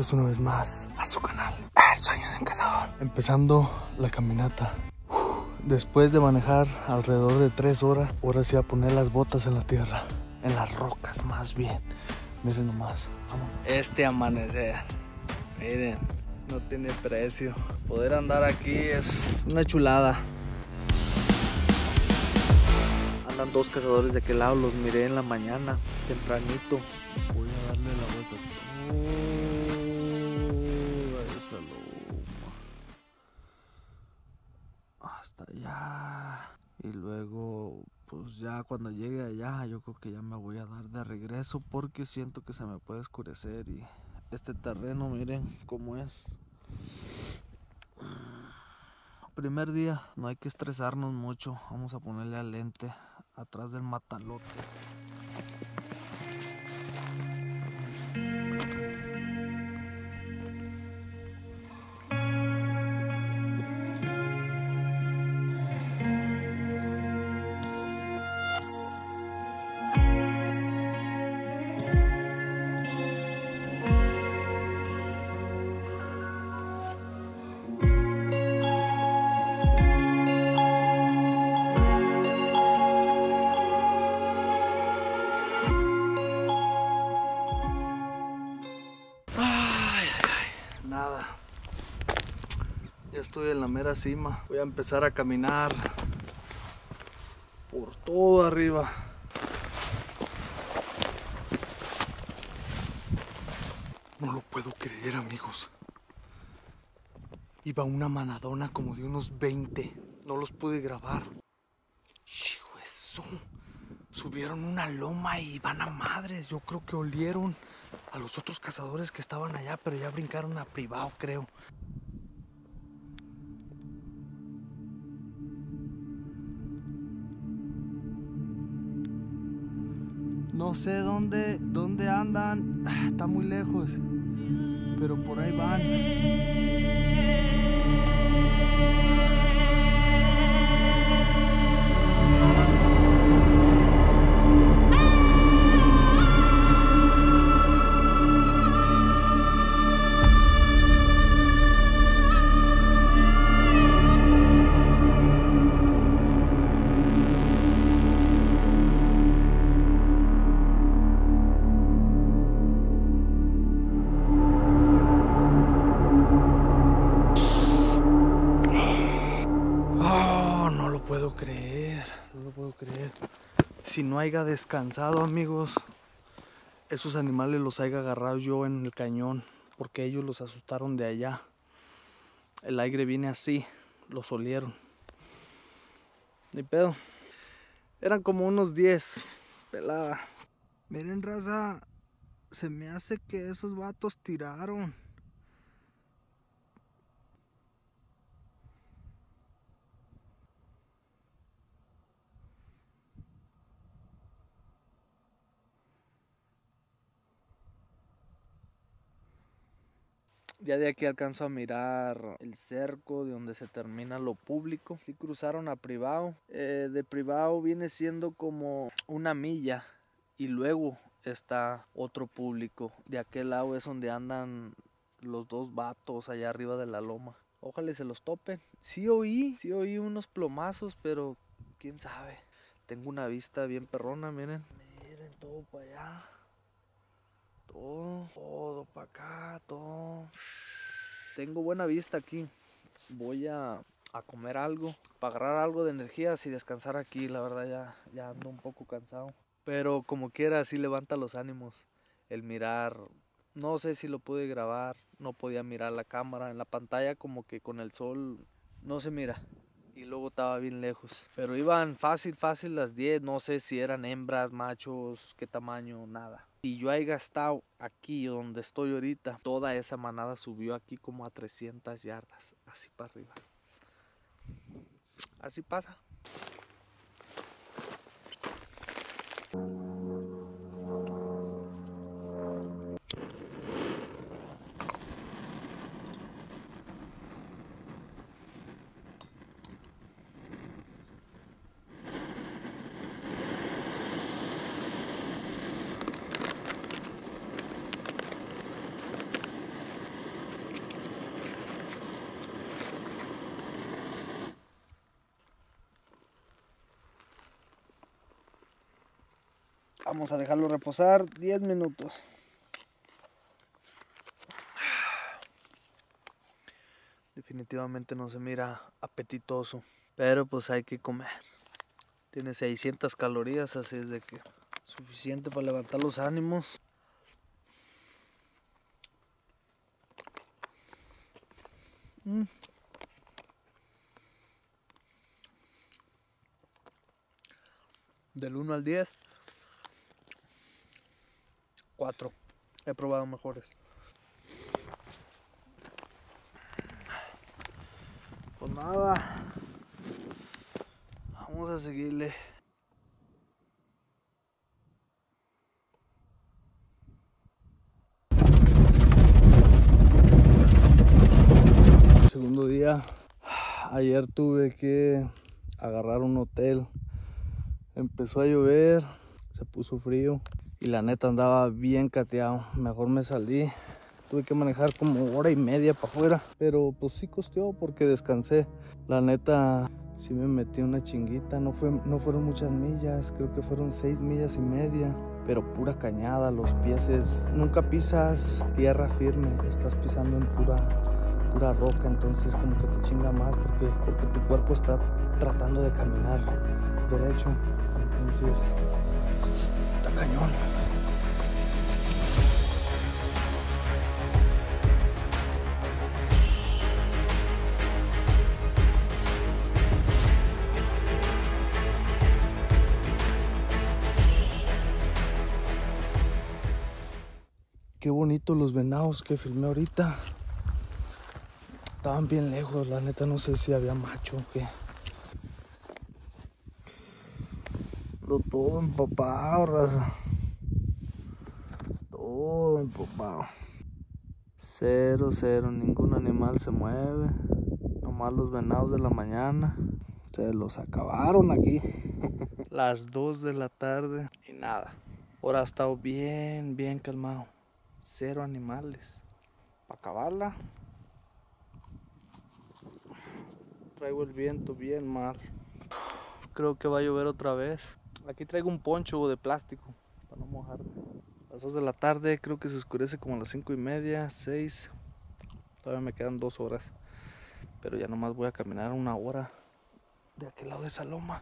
bienvenidos una vez más a su canal, El Sueño de un Cazador. Empezando la caminata. Después de manejar alrededor de 3 horas, ahora sí a poner las botas en la tierra, en las rocas más bien. Miren nomás, vamos. Este amanecer, miren, no tiene precio. Poder andar aquí es una chulada. Andan 2 cazadores de aquel lado, los miré en la mañana, tempranito. Voy a darle la vuelta. A esa loma. Hasta allá. Y luego, pues ya cuando llegue allá, yo creo que ya me voy a dar de regreso porque siento que se me puede oscurecer. Y este terreno, miren cómo es. Primer día, no hay que estresarnos mucho. Vamos a ponerle al lente atrás del matalote. Nada, ya estoy en la mera cima. Voy a empezar a caminar por todo arriba. No lo puedo creer, amigos. Iba una manadona como de unos 20. No los pude grabar. Hijo de su. Subieron una loma y van a madres. Yo creo que olieron a los otros cazadores que estaban allá, pero ya brincaron a privado, creo. No sé dónde andan. Está muy lejos, pero por ahí van. No lo puedo creer. Si no haya descansado, amigos, esos animales los haya agarrado yo en el cañón, porque ellos los asustaron de allá. El aire viene así, los olieron. Ni pedo. Eran como unos 10, pelada. Miren, raza, se me hace que esos vatos tiraron. Ya de aquí alcanzo a mirar el cerco de donde se termina lo público. Sí cruzaron a privado. De privado viene siendo como una milla. Y luego está otro público. De aquel lado es donde andan los 2 vatos allá arriba de la loma. Ojalá se los topen. Sí oí unos plomazos, pero quién sabe. Tengo una vista bien perrona, miren. Miren todo para allá. Todo para acá, todo. Tengo buena vista aquí. Voy a comer algo, para agarrar algo de energías y descansar aquí. La verdad ya ando un poco cansado. Pero como quiera, así levanta los ánimos. El mirar, no sé si lo pude grabar, no podía mirar la cámara. En la pantalla como que con el sol no se mira. Y luego estaba bien lejos. Pero iban fácil las 10. No sé si eran hembras, machos, qué tamaño, nada. Y yo he gastado aquí donde estoy ahorita. Toda esa manada subió aquí como a 300 yardas. Así para arriba. Así pasa. Vamos a dejarlo reposar 10 minutos. Definitivamente no se mira apetitoso, pero pues hay que comer. Tiene 600 calorías, así es de que suficiente para levantar los ánimos. Del 1 al 10, 4. He probado mejores. Pues nada, vamos a seguirle. Segundo día. Ayer tuve que agarrar un hotel. Empezó a llover, se puso frío y la neta andaba bien cateado. Mejor me salí. Tuve que manejar como hora y media para afuera, pero pues sí costeó porque descansé. La neta sí me metí una chinguita, no fueron muchas millas, creo que fueron 6 millas y media, pero pura cañada. Los pies nunca pisas tierra firme, estás pisando en pura roca, entonces como que te chinga más porque tu cuerpo está tratando de caminar derecho, entonces está cañón. Qué bonitos los venados que filmé ahorita. Estaban bien lejos, la neta no sé si había macho o qué. Todo empapado, raza. Todo empapado. Cero, ningún animal se mueve. Nomás los venados de la mañana. Se los acabaron aquí. Las 2 de la tarde y nada. Ahora ha estado bien calmado. Cero animales. Para acabarla, traigo el viento bien mal. Creo que va a llover otra vez. Aquí traigo un poncho de plástico para no mojarme. A las 2 de la tarde, creo que se oscurece como a las 5 y media, 6. Todavía me quedan 2 horas. Pero ya nomás voy a caminar 1 hora de aquel lado de esa loma.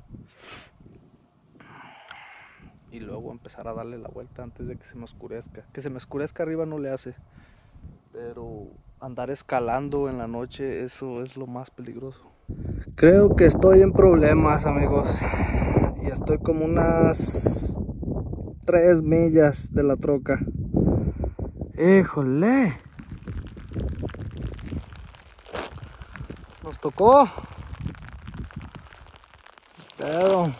Y luego empezar a darle la vuelta antes de que se me oscurezca. Que se me oscurezca arriba no le hace. Pero andar escalando en la noche, eso es lo más peligroso. Creo que estoy en problemas, amigos. Y estoy como unas 3 millas de la troca. ¡Híjole! Nos tocó. Pero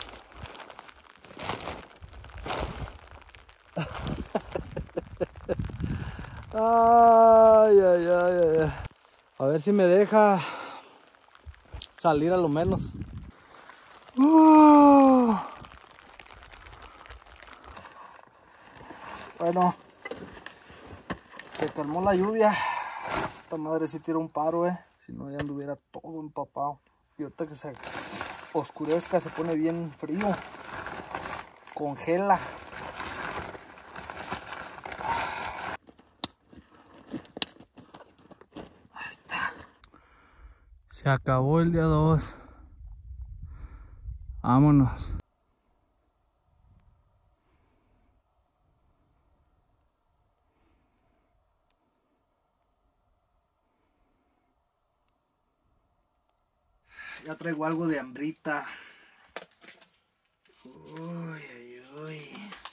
ay. A ver si me deja salir a lo menos. Bueno, se calmó la lluvia. Esta madre sí tira un paro, si no ya anduviera todo empapado. Y ahorita que se oscurezca se pone bien frío. Congela. Ahí está. Se acabó el día 2. Vámonos. Ya traigo algo de hambrita. Uy.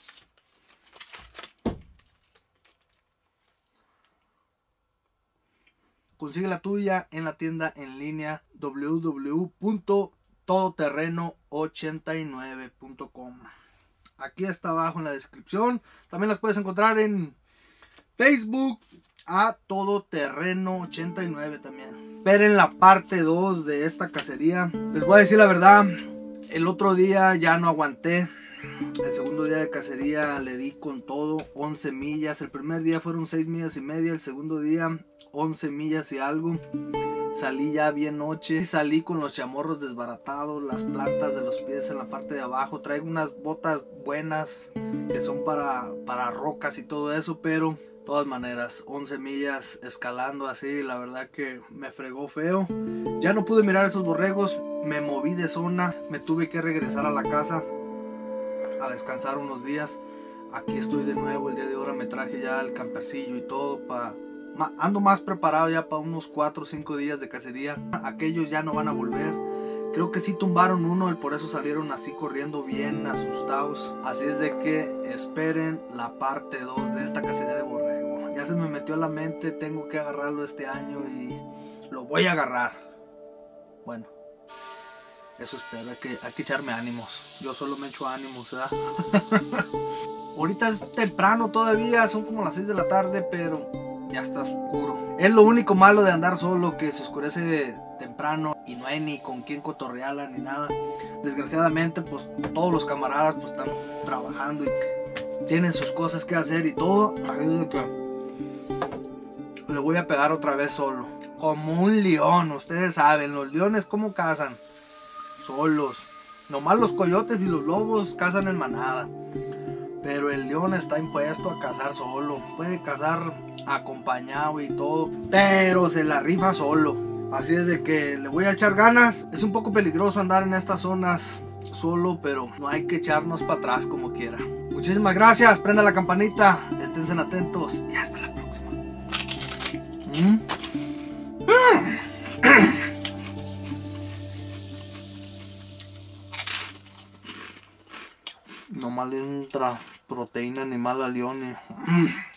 Consigue la tuya en la tienda en línea www.todoterreno89.com. Aquí está abajo en la descripción. También las puedes encontrar en Facebook a Todoterreno89 también. Esperen la parte 2 de esta cacería. Les voy a decir la verdad, el otro día ya no aguanté. El segundo día de cacería le di con todo, 11 millas. El primer día fueron 6 millas y media, el segundo día 11 millas y algo. Salí ya bien noche, salí con los chamorros desbaratados, las plantas de los pies en la parte de abajo. Traigo unas botas buenas que son para rocas y todo eso, pero de todas maneras 11 millas escalando así, la verdad que me fregó feo. Ya no pude mirar esos borregos, me moví de zona, me tuve que regresar a la casa a descansar unos días. Aquí estoy de nuevo, el día de ahora me traje ya el campercillo y todo ando más preparado ya para unos 4 o 5 días de cacería. Aquellos ya no van a volver. Creo que sí tumbaron uno y por eso salieron así corriendo bien asustados. Así es de que esperen la parte 2 de esta cacería de borrego. Ya se me metió a la mente, tengo que agarrarlo este año y lo voy a agarrar. Bueno, eso espero, hay que echarme ánimos. Yo solo me echo ánimos, ¿verdad? Ahorita es temprano todavía, son como las 6 de la tarde, pero ya está oscuro. Es lo único malo de andar solo, que se oscurece temprano y no hay ni con quién cotorrearla ni nada. Desgraciadamente, pues todos los camaradas pues están trabajando y tienen sus cosas que hacer y todo. Así que le voy a pegar otra vez solo. Como un león, ustedes saben, los leones cómo cazan. Solos. Nomás los coyotes y los lobos cazan en manada. Pero el león está impuesto a cazar solo. Puede cazar acompañado y todo, pero se la rifa solo. Así es de que le voy a echar ganas. Es un poco peligroso andar en estas zonas solo, pero no hay que echarnos para atrás como quiera. Muchísimas gracias. Prenda la campanita. Esténse atentos. Y hasta la próxima. Nomás le entra proteína animal a leones.